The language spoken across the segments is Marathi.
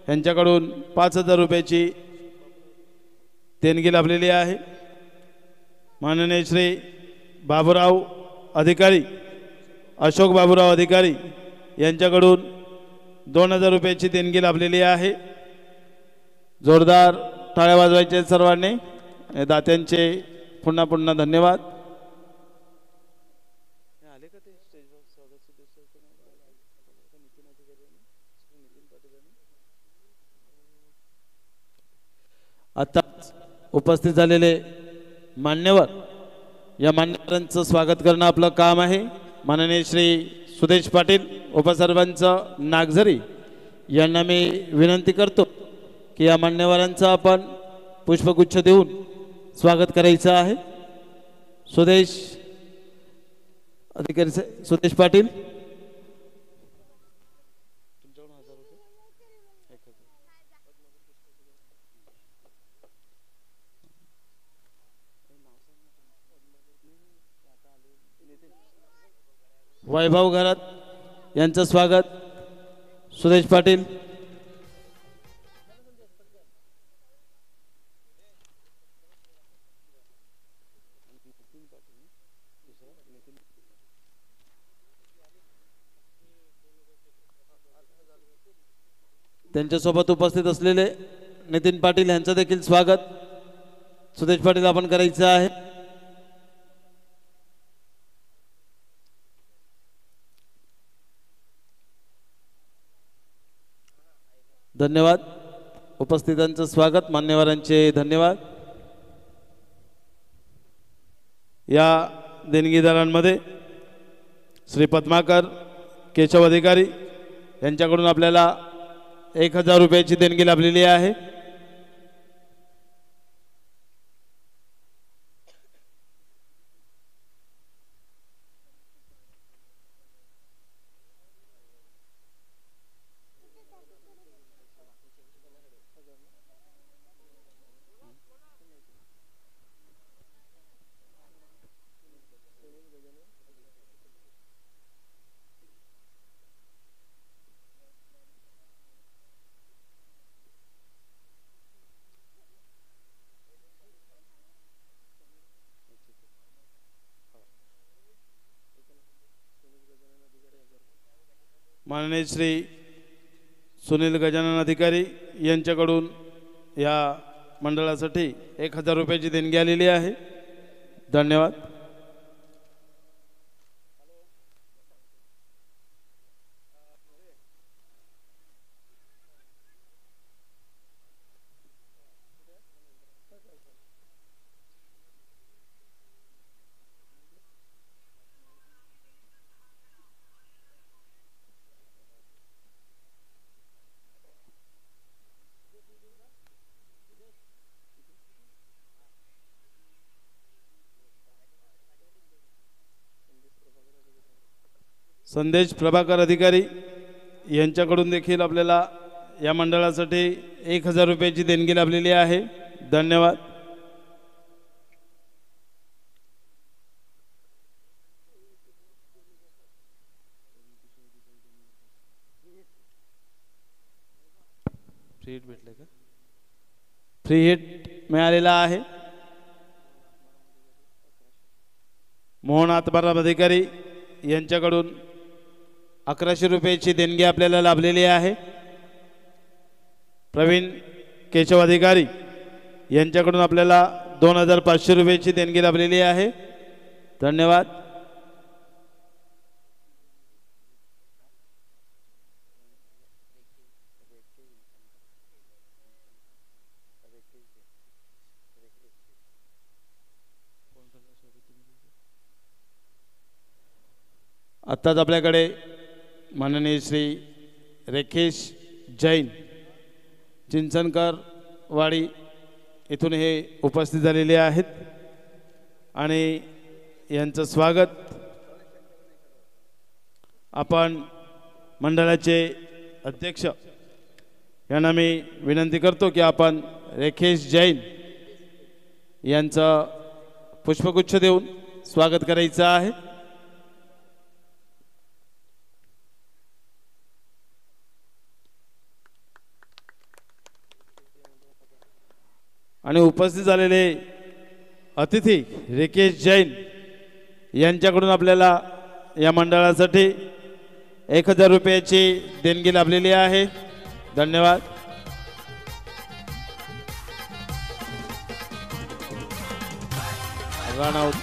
यांच्याकडून 5000 रुपयाची देणगी लाभलेली आहे। माननीय श्री बाबूराव अधिकारी, अशोक बाबूराव अधिकारी यांच्याकडून 2000 रुपयाची देणगी लाभलेली आहे। जोरदार टाळ्या वाजवायचे सर्वांनी। दात्यांचे पुन्हा पुन्हा धन्यवाद। आता उपस्थित झालेले मान्यवर, या मान्यवरांचं स्वागत करणं आपलं काम आहे। माननीय श्री सुदेश पाटील उपसरपंच नागझरी यांना मी विनंती करतो की या मान्यवरांचं आपण पुष्पगुच्छ देऊन स्वागत करायचं आहे। सुदेश अधिकारी सुदेश पाटील, वैभव घरात यांचं स्वागत। सुदेश पाटील, त्यांच्यासोबत उपस्थित असलेले नितीन पाटील यांचं देखील स्वागत सुदेश पाटील आपण करायचं आहे। धन्यवाद। उपस्थितांचं स्वागत, मान्यवरांचे धन्यवाद। या देणगीदारांमध्ये श्री पद्माकर केशव अधिकारी यांच्याकडून आपल्याला 1000 रुपयाची देणगी लाभलेली आहे। माननीय श्री सुनील गजानन अधिकारी यांच्याकडून या मंडळासाठी 1000 रुपयाची देणगी आलेली आहे। धन्यवाद। संदेश प्रभाकर अधिकारी यांच्याकडून देखील आपल्याला या मंडळासाठी 1000 रुपयाची देणगी लाभलेली आहे। धन्यवाद। फ्री हिट भेटले का? फ्री हिट मिळालेला आहे। मोहन आत्माराम अधिकारी यांच्याकडून 1100 रुपयाची देणगी आपल्याला लाभलेली आहे। प्रवीण केशव अधिकारी यांच्याकडून आपल्याला 2500 रुपयाची देणगी लाभलेली आहे। धन्यवाद। आत्ताच आपल्याकडे माननीय श्री रेखेश जैन चिंचनकर वाडी इथून हे उपस्थित झालेले आहेत आणि यांचं स्वागत आपण मंडळाचे अध्यक्ष यांना मी विनंती करतो की आपण रेखेश जैन यांचं पुष्पगुच्छ देऊन स्वागत करायचं आहे। आणि उपस्थित झालेले अतिथी रिकेश जैन यांच्याकडून आपल्याला या मंडळासाठी 1000 रुपयाची देणगी लाभलेली आहे. धन्यवाद. Run out.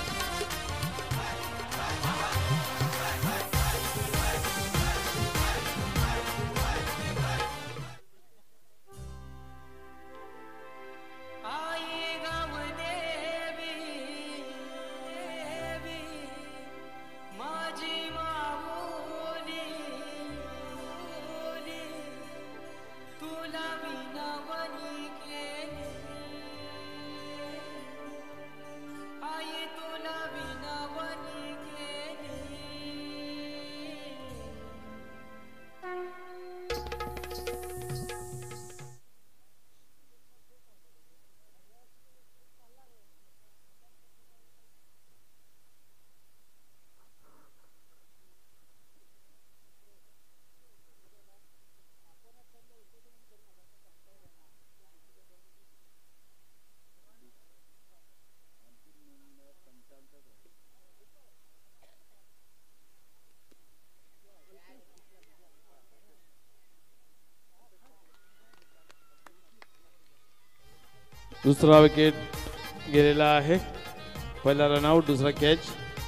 दुसरा विकेट गेलेला आहे. पहिला रनआउट, दुसरा catch.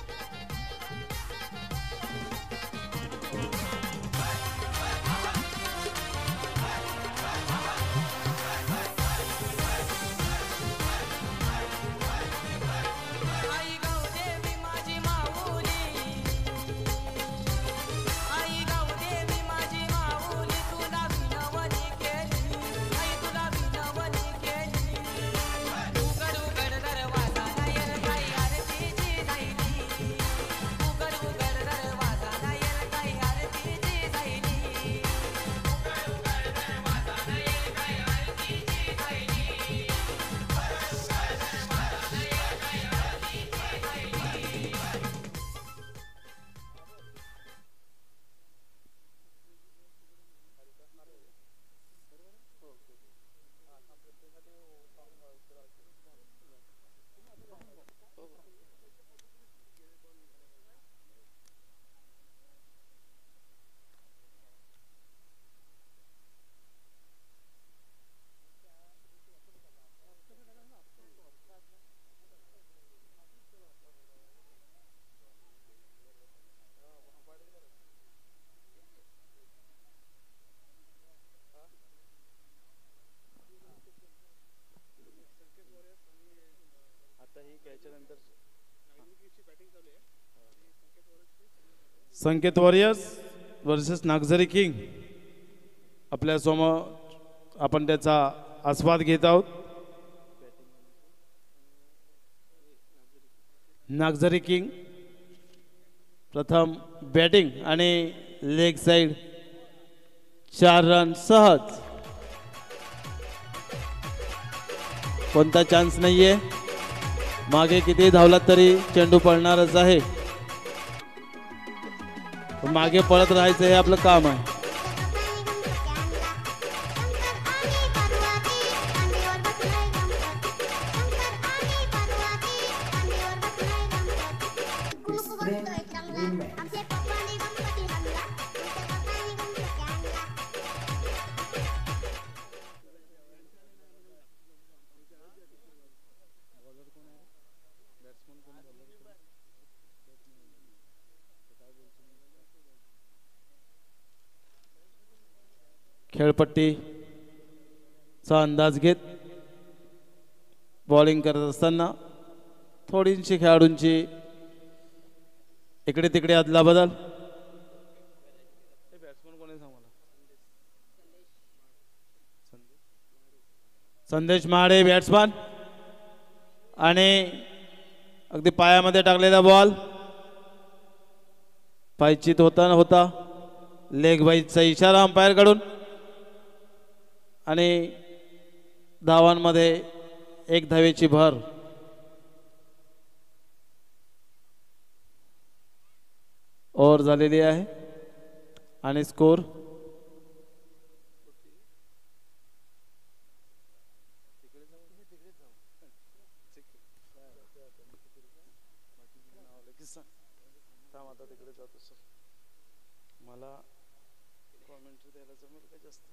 Sanket warriors versus Nagzari king आपल्या समोर आपण त्याचा आस्वाद घेत आहोत. नागझरी किंग प्रथम बॅटिंग आणि लेग साइड 4 रन सहज. कोणता चान्स नाहीये. मागे किती धावलात तरी चेंडू पळणारच आहे. मागे पळत राहायचं हे आपलं काम आहे. खेळपट्टीचा अंदाज घेत बॉलिंग करत असताना थोडीशी खेळाडूंची इकडे तिकडे अदला बदल. संदेश महाडे बॅट्समन आणि अगदी पायामध्ये टाकलेला बॉल पायचीत होता लेग बाईचा इशारा अंपायर कडून आणि धावांमध्ये 1 धावेची भर. ओव्हर झालेली आहे आणि स्कोर थांब आता तिकडे जातो सर. मला कॉमेंट्री द्यायला जमेल का जास्त?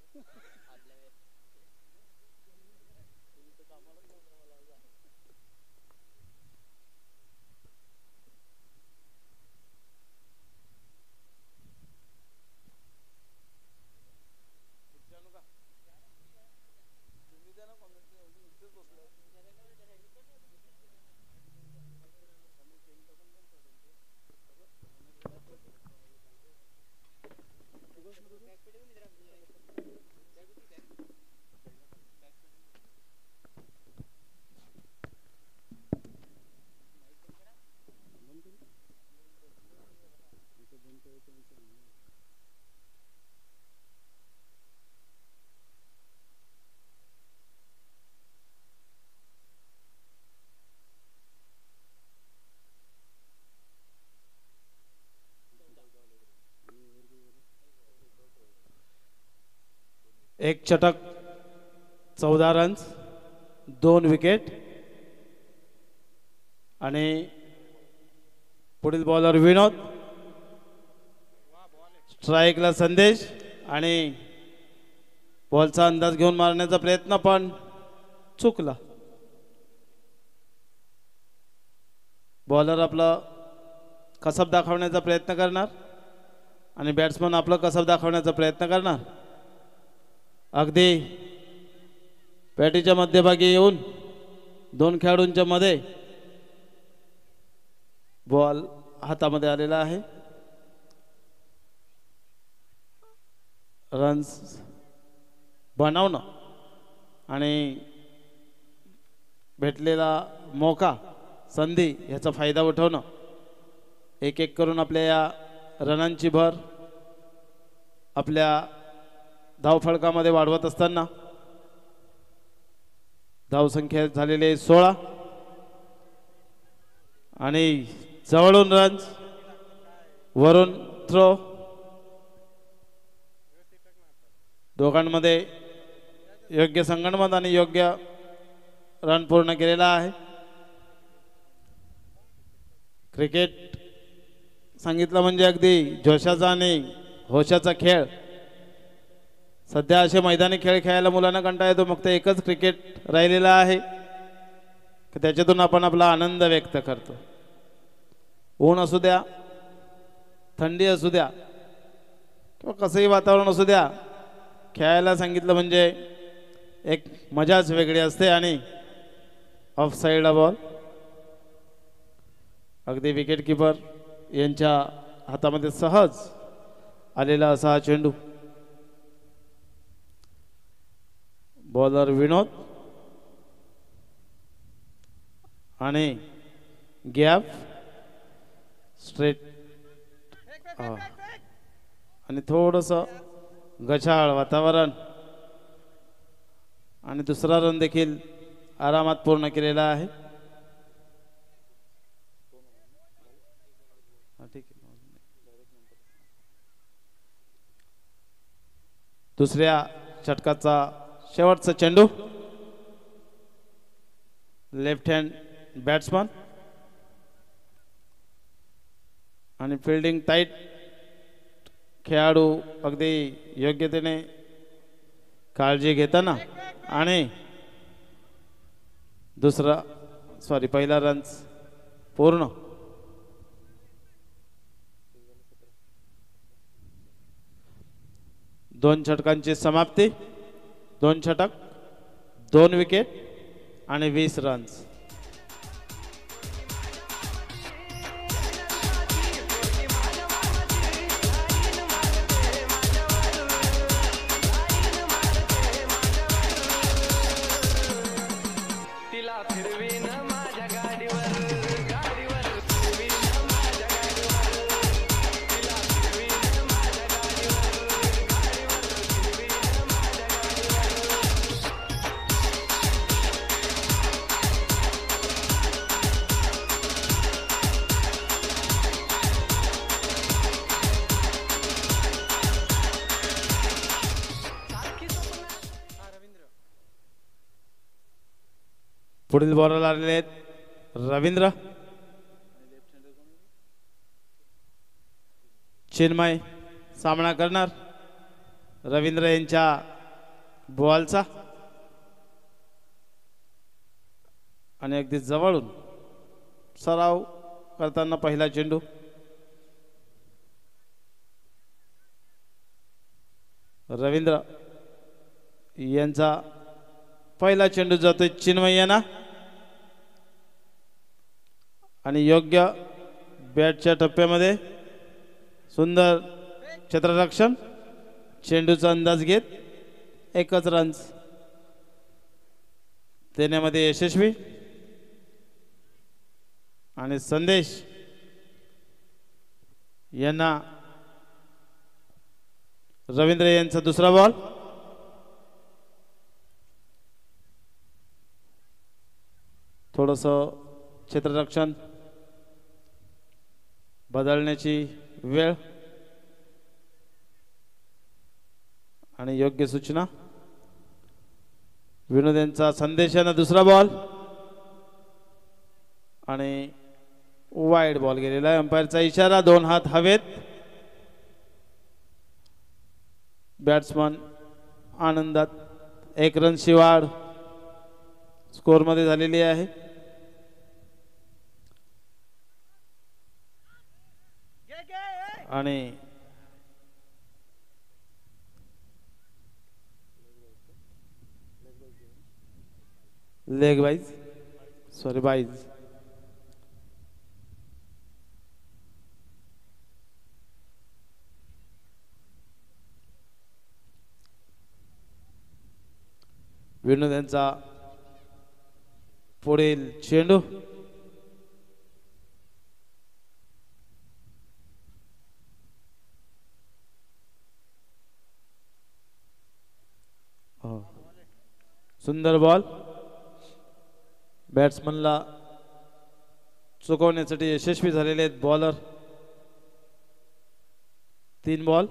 एक षटक 14 रन्स 2 विकेट आणि पुढील बॉलर विनोद. स्ट्राईकला संदेश आणि बॉलचा अंदाज घेऊन मारण्याचा प्रयत्न पण चुकला. बॉलर आपलं कसब दाखवण्याचा प्रयत्न करणार आणि बॅट्समन आपलं कसब दाखवण्याचा प्रयत्न करणार. अगदी पॅटीच्या मध्यभागी येऊन दोन खेळाडूंच्या मध्ये बॉल हातामध्ये आलेला आहे. रन्स बनवणं आणि भेटलेला मौका संधी याचा फायदा उठवणं. एक एक करून आपल्या या रनांची भर आपल्या धावफलकामध्ये वाढवत असताना धावसंख्या झालेले 16 आणि जवळून रन्स वरून थ्रो. दोघांमध्ये योग्य संगणमत आणि योग्य रन पूर्ण केलेला आहे. क्रिकेट सांगितलं म्हणजे अगदी जोशाचा आणि होशाचा खेळ. सध्या असे मैदानी खेळ खेळायला मुलांना कंटाळा येतो, मग ते एकच क्रिकेट राहिलेला आहे की त्याच्यातून आपण आपला आनंद व्यक्त करतो. ऊन असू द्या, थंडी असू द्या किंवा कसंही वातावरण असू द्या, खेळायला सांगितलं म्हणजे एक मजाच वेगळी असते. आणि ऑफ साईडला बॉल अगदी विकेट किपर यांच्या हातामध्ये सहज आलेला असा हा चेंडू. बॉलर विनोद आणि गॅप स्ट्रेट आणि थोडंसं गचाळ वातावरण आणि दुसरा रन देखील आरामात पूर्ण केलेला आहे. ठीक आहे. दुसऱ्या षटकाचा शेवटचा चेंडू. लेफ्ट हँड बॅट्समन आणि फिल्डिंग टाईट खेळाडू अगदी योग्यतेने काळजी घेताना आणि पहिला रन्स पूर्ण. दोन षटकांची समाप्ती. 2 षटक 2 विकेट आणि 20 रन्स. पुढील बॉलर आलेले आहेत रवींद्र. चिन्मय सामना करणार रवींद्र यांच्या बॉलचा आणि अगदी जवळून सराव करताना पहिला चेंडू रवींद्र यांचा पहिला चेंडू जातोय चिन्मय यांना आणि योग्य बॅटच्या टप्प्यामध्ये सुंदर क्षेत्ररक्षण चेंडूचा अंदाज घेत एकच रन देण्यामध्ये यशस्वी आणि संदेश यांना रवींद्र यांचा दुसरा बॉल थोडस क्षेत्ररक्षण बदलण्याची वेळ आणि योग्य सूचना विनोद यांचा संदेश यांना दुसरा बॉल आणि वाईड बॉल गेलेला आहे अंपायरचा इशारा दोन हात हवेत बॅट्समन आनंदात एक रनची वाढ स्कोर मध्ये झालेली आहे आणि leg wide sorry wide Vinod यांचा पुढील चेंडू सुंदर बॉल बॅट्समनला चुकवण्यासाठी यशस्वी झालेले आहेत बॉलर 3 बॉल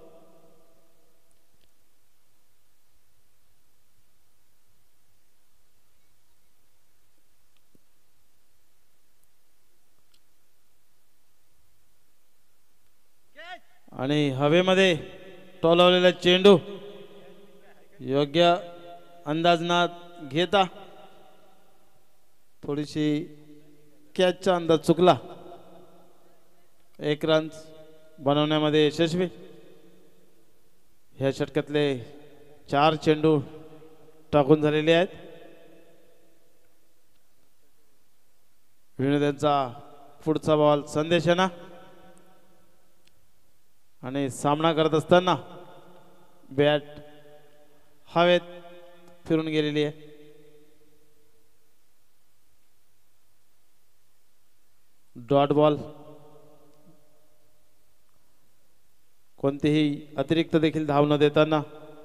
आणि हवेमध्ये टोलवलेला चेंडू योग्य अंदाज न घेता थोडीशी कॅचचा अंदाज चुकला एक रन बनवण्यामध्ये यशस्वी ह्या षटकातले 4 चेंडू टाकून झालेले आहेत विनोद यांचा पुढचा बॉल संदेश यांना आणि सामना करत असताना बॅट हवेत फिरून गेलेली आहे डॉट बॉल कोणतेही अतिरिक्त देखील धाव न देताना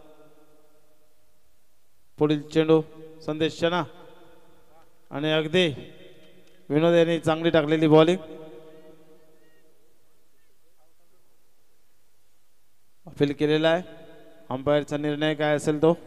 पुढील चेंडू संदेश यांना आणि अगदी विनोद यांनी चांगली टाकलेली बॉलिंग अपील केलेला आहे अंपायरचा निर्णय काय असेल तो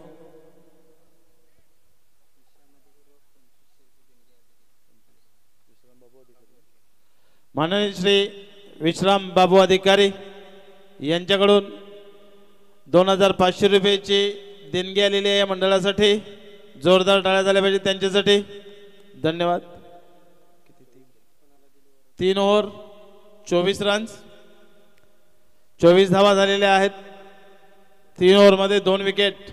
माननीय श्री विश्राम बाबू अधिकारी यांच्याकडून 2500 रुपयाची देणगी आलेली आहे या मंडळासाठी जोरदार टाळ्या झाल्या पाहिजे त्यांच्यासाठी धन्यवाद 3 ओव्हर 24 रन्स 24 धावा झालेल्या आहेत 3 ओव्हर मध्ये 2 विकेट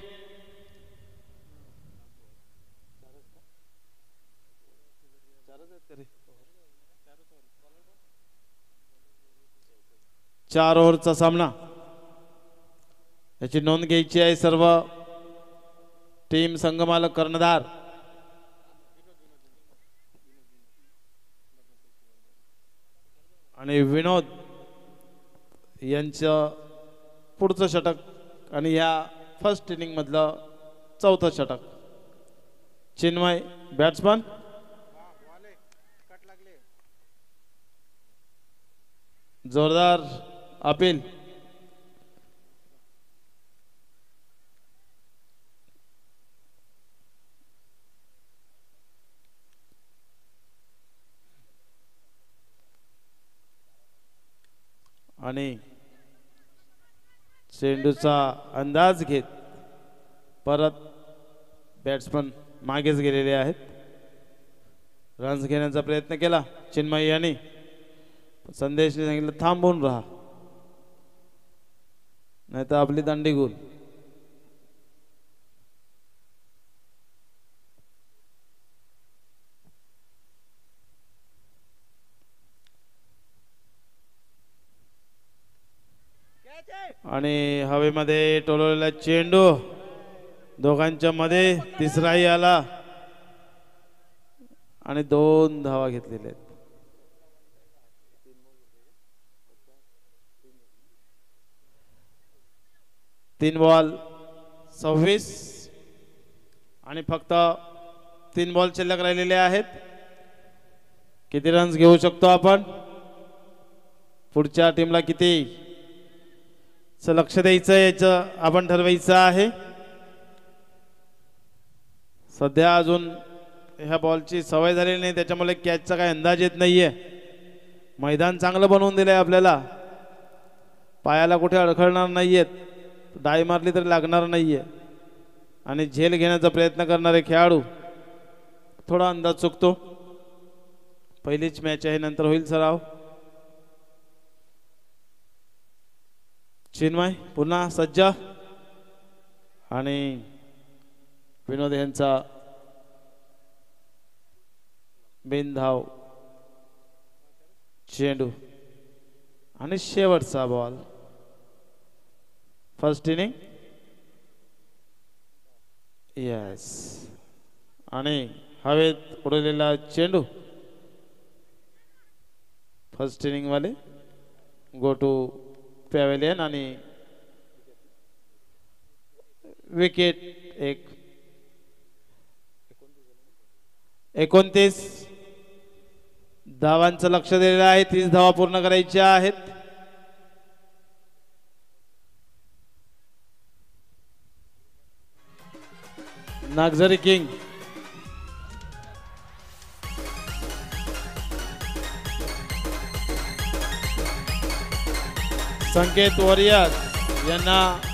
चार ओव्हरचा सामना याची नोंद घ्यायची आहे सर्व टीम संघमालक कर्णधार आणि विनोद यांचं पुढचं षटक आणि या फर्स्ट इनिंग मधलं चौथं षटक चिन्मय बॅट्समन जोरदार अपील आणि चेंडूचा अंदाज घेत परत बॅट्समन मागेच गेलेले आहेत. रन्स घेण्याचा प्रयत्न केला चिन्मय यांनी. संदेशने सांगितलं थांबून राहा नाहीतर आपली दांडी गोल. आणि हवेमध्ये टोलवलेला चेंडू दोघांच्या मध्ये तिसराही आला आणि 2 धावा घेतलेल्या आहेत. तीन बॉल 26 आणि फक्त 3 बॉल शिल्लक राहिलेले आहेत. किती रन्स घेऊ शकतो आपण, पुढच्या टीमला किती लक्ष द्यायचं याचं आपण ठरवायचं आहे. सध्या अजून ह्या बॉलची सवय झालेली नाही त्याच्यामुळे कॅचचा काही अंदाज येत नाहीये. मैदान चांगलं बनवून दिलंय आपल्याला, पायाला कुठे अडखळणार नाहीयेत, डाय मारली तरी लागणार नाहीये आणि झेल घेण्याचा प्रयत्न करणारे खेळाडू थोडा अंदाज चुकतो. पहिलीच मॅच आहे, नंतर होईल सराव. चिन्मय पुन्हा सज्ज आणि विनोद यांचा बिनधाव चेंडू आणि शेवटचा बॉल. फर्स्ट इनिंग यस आणि हवेत उडलेला चेंडू. फर्स्ट इनिंग वाले गो टू पॅव्हेलियन आणि विकेट. 29 धावांचं लक्ष दिलेलं आहे. 30 धावा पूर्ण करायच्या आहेत. नागझरी किंग संकेत वॉरियर्स यांना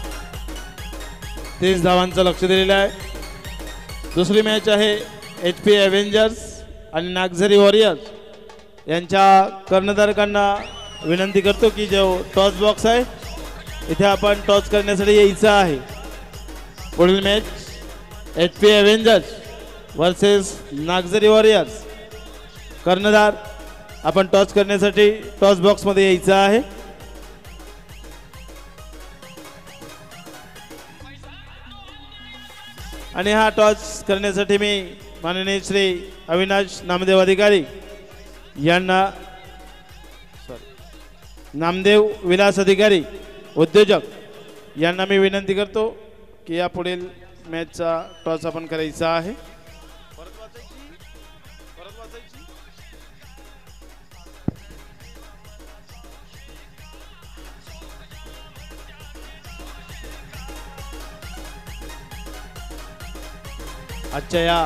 30 धावांचं लक्ष दिलेलं आहे. दुसरी मॅच आहे HP एव्हेंजर्स आणि नागझरी वॉरियर्स यांच्या कर्णधारकांना विनंती करतो की जो टॉस बॉक्स आहे इथे आपण टॉस करण्यासाठी यायचं आहे. पुढील match HP avengers versus Nagzari warriors. कर्णधार आपण टॉस करण्यासाठी टॉस बॉक्समध्ये यायचं आहे. आणि हा टॉस करण्यासाठी मी माननीय श्री अविनाश नामदेव अधिकारी यांना नामदेव विलास अधिकारी उद्योजक यांना मी विनंती करतो की या पुढील मॅचचा टॉस आपण करायचा आहे. आजच्या या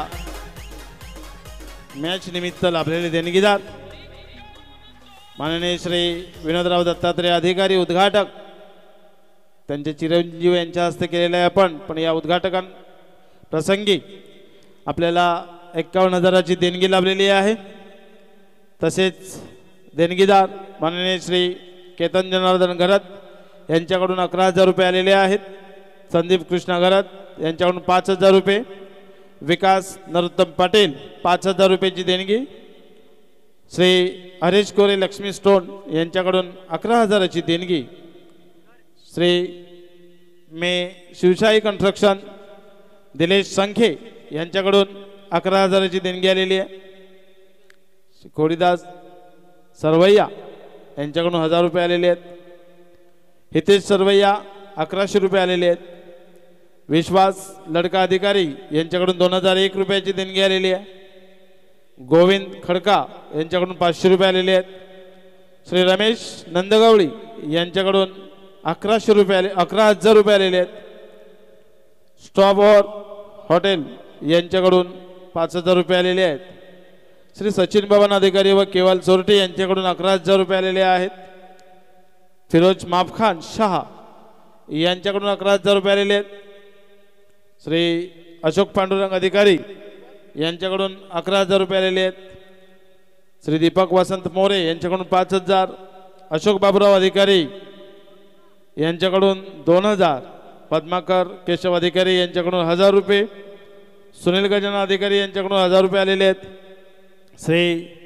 मॅच निमित्त लाभलेले देणगीदार माननीय श्री विनोदराव दत्तात्रय अधिकारी उद्घाटक, त्यांचे चिरंजीव यांच्या हस्ते केलेले आहे आपण. पण या उद्घाटकां प्रसंगी आपल्याला 51,000ची देणगी लाभलेली आहे. तसेच देणगीदार माननीय श्री केतन जनार्दन घरत यांच्याकडून 11,000 रुपये आलेले आहेत. संदीप कृष्णा घरत यांच्याकडून 5,000 रुपये. विकास नरोत्तम पाटील 5,000 रुपयाची देणगी. श्री हरीश कोरे लक्ष्मी स्टोन यांच्याकडून 11,000ची देणगी. श्री मे शिवशाही कन्स्ट्रक्शन दिलेश संखे यांच्याकडून 11,000ची देणगी आलेली आहे. कोडीदास सरवैया यांच्याकडून 1,000 रुपये आलेले आहेत. हितेश सरवैया 1100 रुपये आलेले आहेत. विश्वास लडका अधिकारी यांच्याकडून 2,001 रुपयाची देणगी आलेली आहे. गोविंद खडका यांच्याकडून 500 रुपये आलेले आहेत. श्री रमेश नंदगवळी यांच्याकडून 11,000 रुपये आलेले आहेत. स्टॉपओव्हर हॉटेल यांच्याकडून 5,000 रुपये आलेले आहेत. श्री सचिन बाबा अधिकारी व केवल चोरटे यांच्याकडून 11,000 रुपये आलेले आहेत. फिरोज माफखान शहा यांच्याकडून 11,000 रुपये आलेले आहेत. श्री अशोक पांडुरंग अधिकारी यांच्याकडून 11,000 रुपये आलेले आहेत. श्री दीपक वसंत मोरे यांच्याकडून 5,000. अशोक बाबूराव अधिकारी यांच्याकडून 2,000. पद्माकर केशव अधिकारी यांच्याकडून 1,000 रुपये. सुनील गजानन अधिकारी यांच्याकडून 1,000 रुपये आलेले आहेत. श्री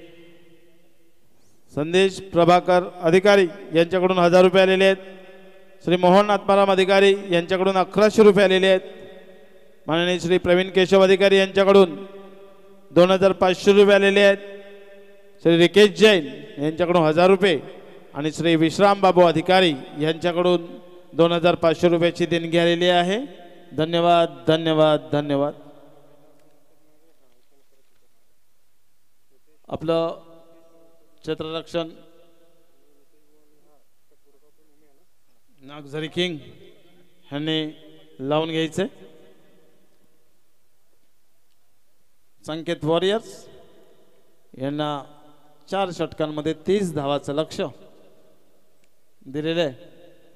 संदेश प्रभाकर अधिकारी यांच्याकडून 1,000 रुपये आलेले आहेत. श्री मोहन आत्माराम अधिकारी यांच्याकडून 1,100 रुपये आलेले आहेत. माननीय श्री प्रवीण केशव अधिकारी यांच्याकडून 2,500 रुपये आलेले आहेत. श्री रिकेश जैन यांच्याकडून 1,000 रुपये आणि श्री विश्राम बाबू अधिकारी यांच्याकडून 2,500 रुपयाची देणगी आलेली आहे. धन्यवाद धन्यवाद धन्यवाद. आपलं क्षेत्ररक्षण नागझरी किंग ह्यांनी लावून घ्यायचे. संकेत वॉरियर्स यांना 4 षटकांमध्ये 30 धावाचं लक्ष्य दिलेलं आहे.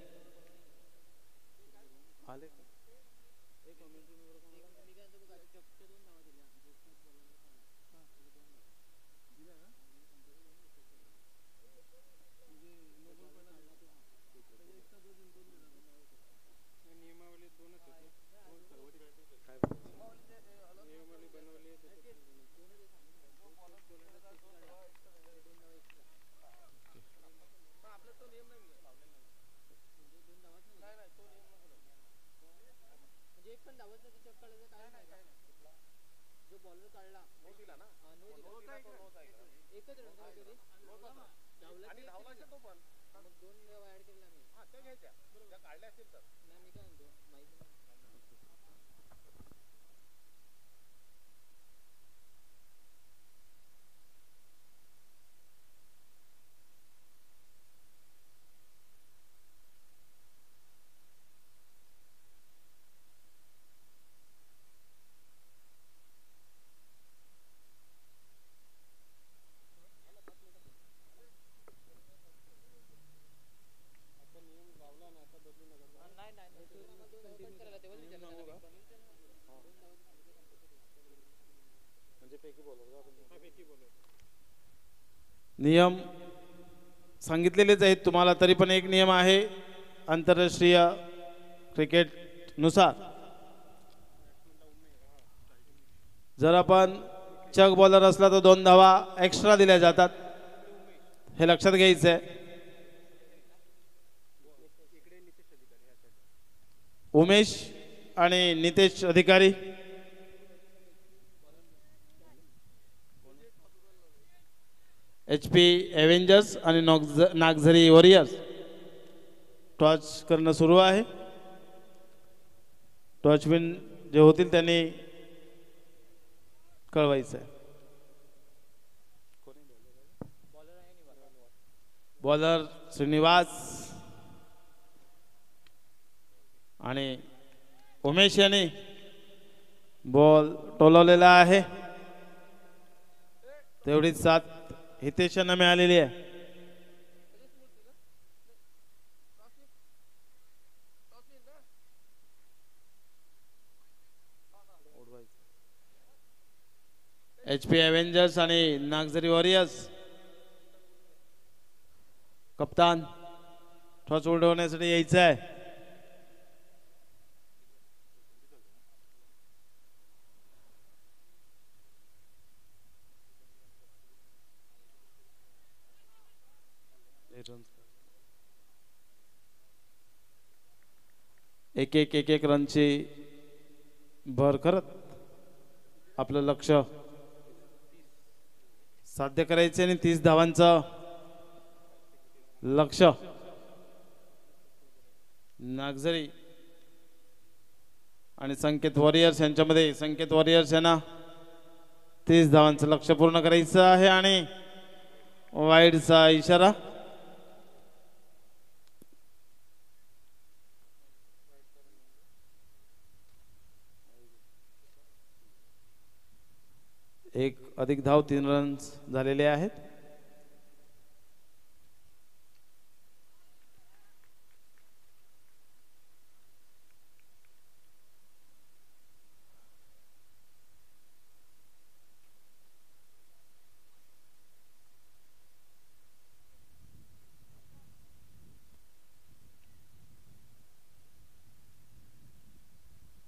नियम सांगितलेलेच आहेत तुम्हाला, तरी पण एक नियम आहे आंतरराष्ट्रीय क्रिकेट नुसार. जर आपण चक बॉलर असला तर 2 धावा एक्स्ट्रा दिल्या जातात, हे लक्षात घ्यायचं आहे. उमेश आणि नितेश अधिकारी HP एव्हेंजर्स आणि नागझरी वॉरियर्स टॉच करणं सुरू आहे. टॉचविन जे होतील त्यांनी कळवायचं आहे. बॉलर श्रीनिवास आणि उमेश यांनी बॉल टोलवलेला आहे. तेवढीच साथ हितेश यांना मिळालेली आहे. HP एव्हेंजर्स आणि नागझरी वॉरियर्स कप्तान टॉस उडवण्यासाठी यायचं आहे. एक रनची भर करत आपलं लक्ष साध्य करायचे आणि 30 धावांचं लक्ष्य. नागझरी आणि संकेत वॉरियर्स यांच्यामध्ये संकेत वॉरियर्स यांना 30 धावांचं लक्ष्य पूर्ण करायचं आहे आणि वाईडचा इशारा. एक अधिक धाव 3 रन्स झालेले आहेत.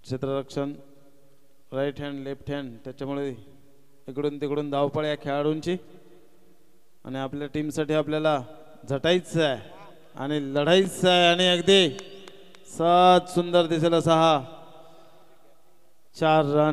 क्षेत्ररक्षण राईट हँड लेफ्ट हँड त्याच्यामुळे इकडून तिकडून धावपळ या खेळाडूंची आणि आपल्या टीमसाठी आपल्याला झटायचं आहे आणि लढायचं आहे आणि अगदी सहज सुंदर दिसेल असा हा 4 रन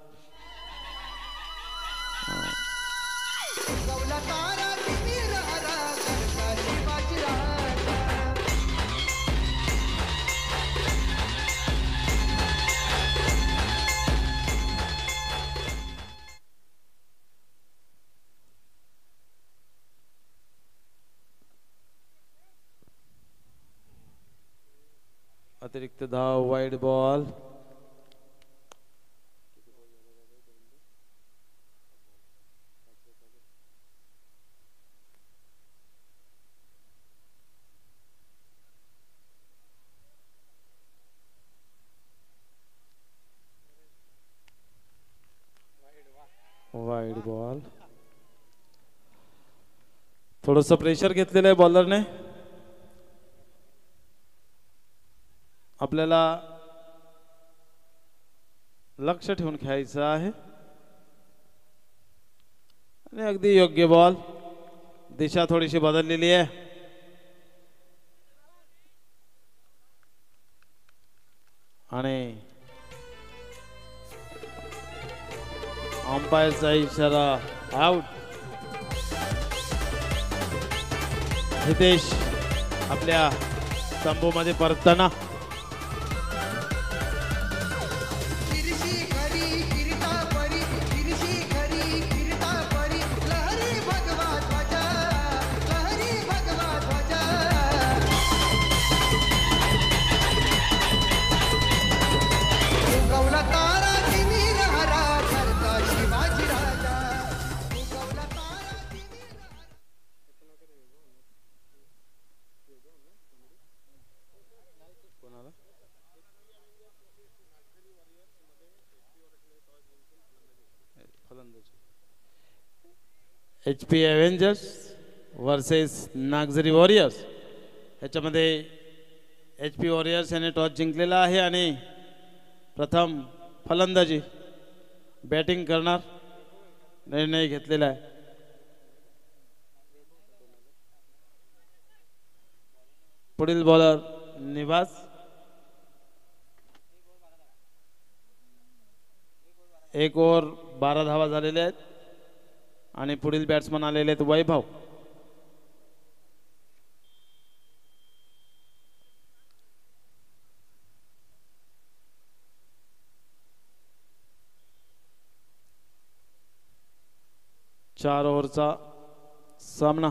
अतिरिक्त धाव वाईड बॉल वाईड बॉल थोडंसं प्रेशर घेतलेलं आहे बॉलरने आपल्याला लक्ष ठेवून खेळायचं आहे आणि अगदी योग्य बॉल दिशा थोडीशी बदललेली आहे आणि अंपायरचा इशारा आउट हितेश आपल्या तंबूमध्ये परतताना HP Avengers versus Nagzari warriors ह्याच्यामध्ये HP वॉरियर्स याने टॉस जिंकलेला आहे आणि प्रथम फलंदाजी बॅटिंग करणार निर्णय घेतलेला आहे पुढील बॉलर निवास एक ओव्हर 12 धावा झालेल्या आहेत आणि पुढील बॅट्समन आलेले आहेत वैभव चार ओव्हरचा सामना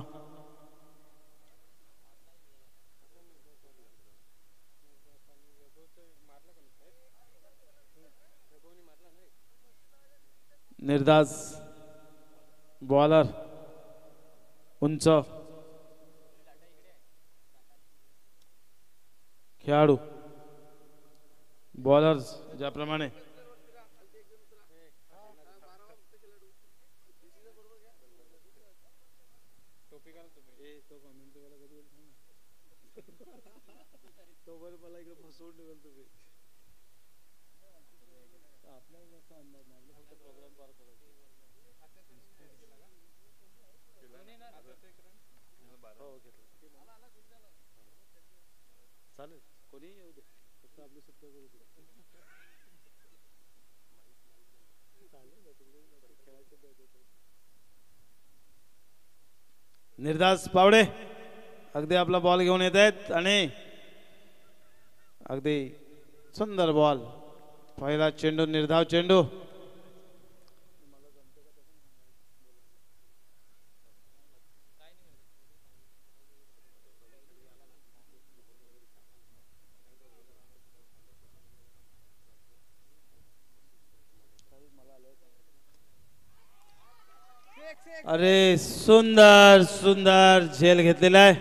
निर्धास बॉलर उंच खेळाडू बॉलर्स ज्याप्रमाणे चालेल कोणी येऊ दे फक्त आपली सुट्टी करू दे निर्धास पावडे अगदी आपला बॉल घेऊन येत आहेत आणि अगदी सुंदर बॉल पहिला चेंडू निर्धाव चेंडू अरे सुंदर सुंदर झेल घेतलेला आहे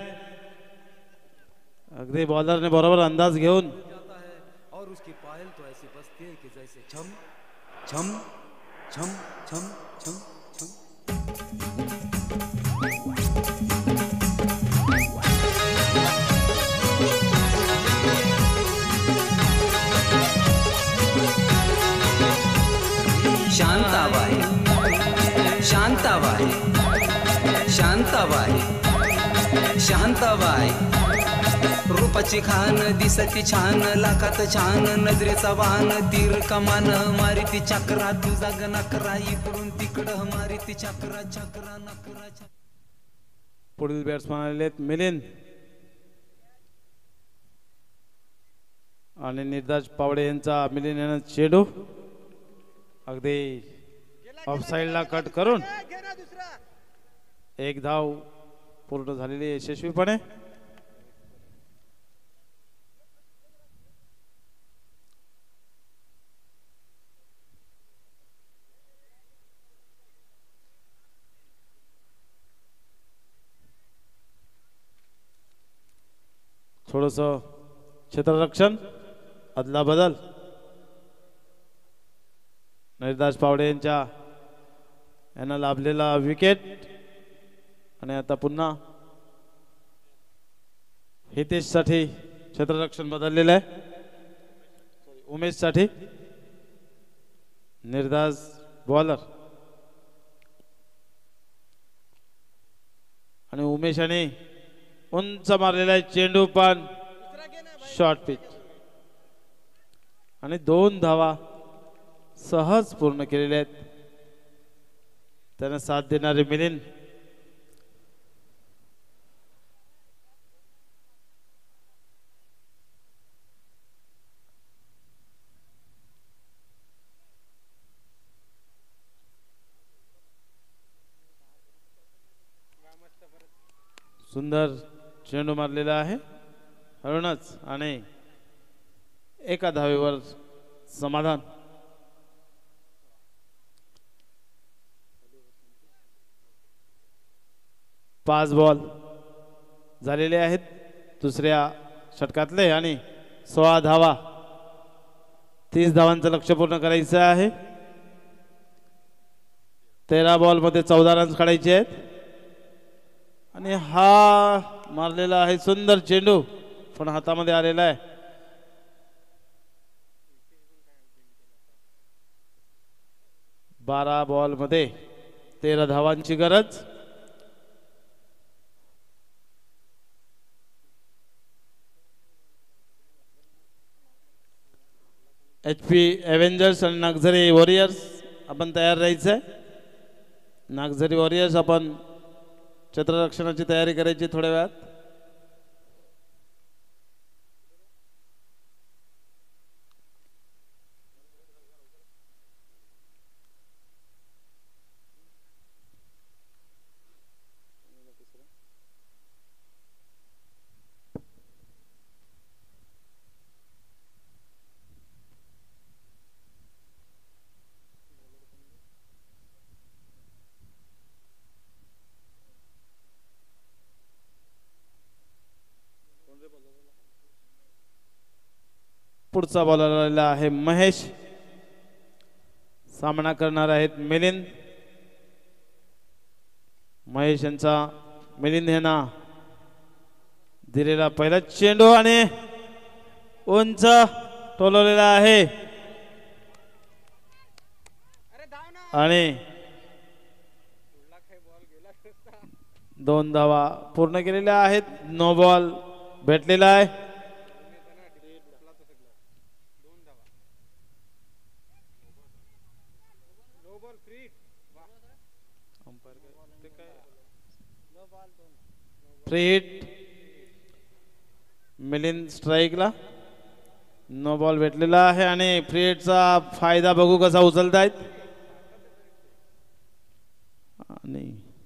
अगदी बॉलरने बरोबर अंदाज घेऊन और उसकी पायल तो ऐसी बजती है कि जैसे छम छम छम छम छम छम शांताबाई शांताबाई शांताबाई शांताबाई रूपाची खान दिसती छान लाखात छान नजरेचा वाहन तीर कमान मारिती चक्रा तुझा नकरा इकडून तिकडं मारिती चक्रा चक्रा नकरा पुढील बॅट्समन आलेले मिलिंद आणि निर्दाज पावडे यांचा मिलिंद यांना चेंडू अगदी ऑफ साइडला कट करून एक धाव पूर्ण झालेली यशस्वीपणे. थोडस क्षेत्ररक्षण अदला बदल निर्दाज पावडे यांना लाभलेला विकेट आणि आता पुन्हा हितेश साठी क्षेत्ररक्षण बदललेलं आहे. उमेश साठी निर्दाज बॉलर आणि उमेशाने उंच मारलेला आहे चेंडू पण शॉर्ट पिच आणि 2 धावा सहज पूर्ण केलेल्या आहेत. त्यांना साथ देणारे मिलिंद सुंदर चेंडू मारलेला आहे हळूनच आणि एका धावेवर समाधान. पाच बॉल झालेले आहेत दुसऱ्या षटकातले आणि 16 धावा 30 धावांचं लक्ष्य पूर्ण करायचं आहे. 13 बॉल मध्ये 14 रन्स काढायचे आहेत आणि हा मारलेला आहे सुंदर चेंडू पण हातामध्ये आलेला आहे. बारा बॉल मध्ये 13 धावांची गरज. HP एव्हेंजर्स आणि नागझरी वॉरियर्स आपण तयार राहायचंय. नागझरी वॉरियर्स आपण क्षेत्ररक्षणाची तयारी करायची थोड्या वेळात. पुढचा बॉलर आलेला आहे महेश. सामना करणार आहेत मिलिंद. महेश यांचा मिलिंद यांना दिलेला पहिला चेंडू आणि उंच टोलवलेला आहे आणि 2 धावा पूर्ण केलेल्या आहेत. नो बॉल भेटलेला आहे. फ्री हिट मिलिंद स्ट्राईकला. नो बॉल भेटलेला आहे आणि फ्री हिटचा फायदा बघू कसा उचलतायत. आणि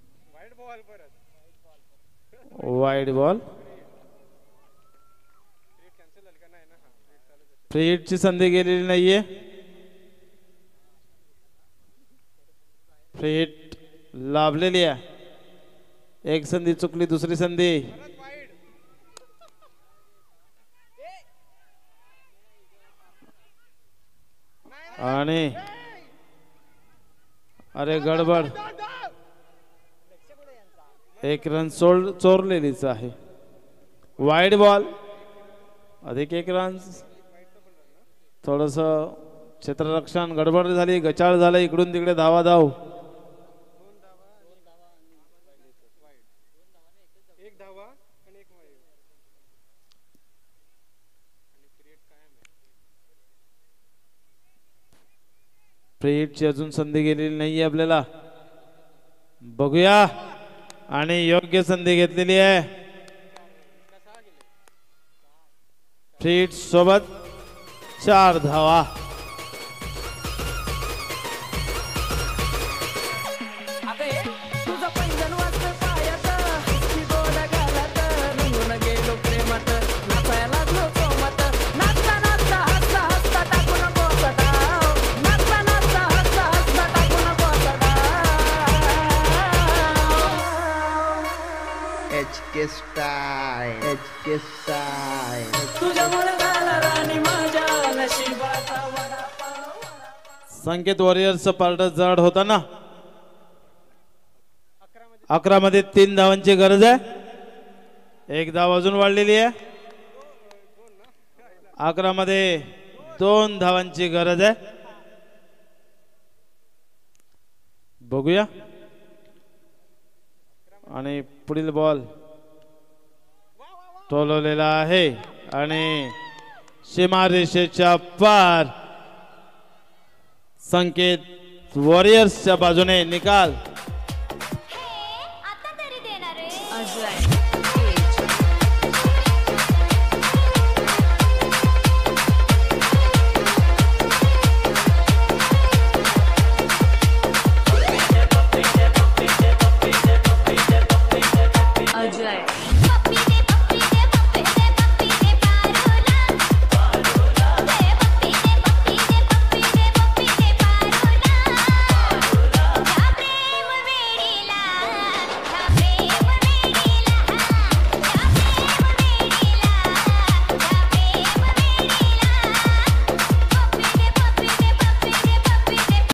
वाईड बॉल फ्री हिटची संधी गेलेली नाहीये. फ्री हिट लाभलेली आहे. एक संधी चुकली दुसरी संधी आणि अरे गडबड. एक रन चोरलेलीच आहे. वाईड बॉल अधिक 1 रन. थोडस क्षेत्ररक्षण गडबड झाली, गचाळ झाला, इकडून तिकडे धावा धाव. फ्री हिटची अजून संधी गेलेली नाहीये आपल्याला. बघूया. आणि योग्य संधी घेतलेली आहे. फ्री हिट सोबत 4 धावा. संकेत वॉरियर्सचं पार्ट जड होता ना. 11 मध्ये 3 धावांची गरज आहे. 1 धाव अजून वाढलेली आहे. 11 मध्ये 2 धावांची गरज आहे. बघूया. आणि पुढील बॉल टोलवलेला आहे आणि सीमारेषेच्या पार. संकेत वॉरियर्सच्या बाजूने निकाल.